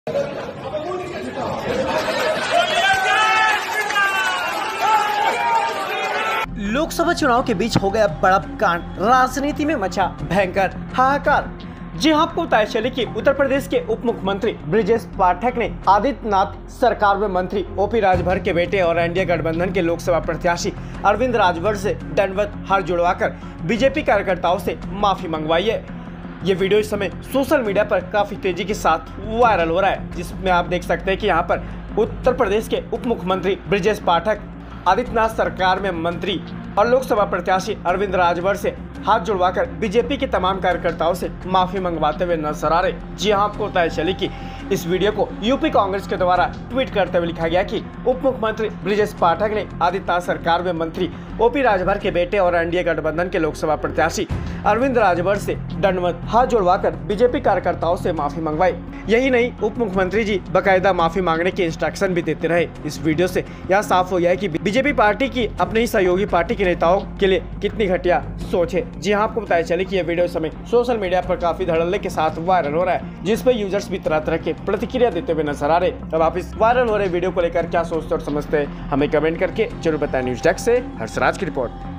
लोकसभा चुनाव के बीच हो गया बड़ा कांड, राजनीति में मचा भयंकर हाहाकार। जी हां, आपको बताया चले कि उत्तर प्रदेश के उप मुख्यमंत्री ब्रजेश पाठक ने आदित्यनाथ सरकार में मंत्री ओपी राजभर के बेटे और एनडीए गठबंधन के लोकसभा प्रत्याशी अरविंद राजभर से दंडवत हाथ जुड़वाकर बीजेपी कार्यकर्ताओं से माफी मंगवाई है। ये वीडियो इस समय सोशल मीडिया पर काफी तेजी के साथ वायरल हो रहा है, जिसमें आप देख सकते हैं कि यहाँ पर उत्तर प्रदेश के उप मुख्यमंत्री ब्रजेश पाठक आदित्यनाथ सरकार में मंत्री और लोकसभा प्रत्याशी अरविंद राजभर से हाथ जुड़वाकर बीजेपी के तमाम कार्यकर्ताओं से माफी मंगवाते हुए नजर आ रहे। जी हां, आपको बताया चले कि इस वीडियो को यूपी कांग्रेस के द्वारा ट्वीट करते हुए लिखा गया कि उप मुख्यमंत्री ब्रजेश पाठक ने आदित्यनाथ सरकार में मंत्री ओपी राजभर के बेटे और एनडीए गठबंधन के लोकसभा प्रत्याशी अरविंद राजभर से दंडवत हाथ जुड़वाकर बीजेपी कार्यकर्ताओं से माफी मंगवाई। यही नहीं, उप मुख्यमंत्री जी बकायदा माफी मांगने के इंस्ट्रक्शन भी देते रहे। इस वीडियो से यह साफ हो गया है कि बीजेपी पार्टी की अपने ही सहयोगी पार्टी के नेताओं के लिए कितनी घटिया सोच है। जी हाँ, आपको बताया चले कि यह वीडियो इस समय सोशल मीडिया पर काफी धड़ल्ले के साथ वायरल हो रहा है, जिस पर यूजर्स भी तरह तरह के प्रतिक्रिया देते हुए नजर आ रहे। अब आप इस वायरल हो रहे वीडियो को लेकर क्या सोचते और समझते हैं, हमें कमेंट करके जरूर बताएं। न्यूज़ डेस्क से हर्षराज की रिपोर्ट।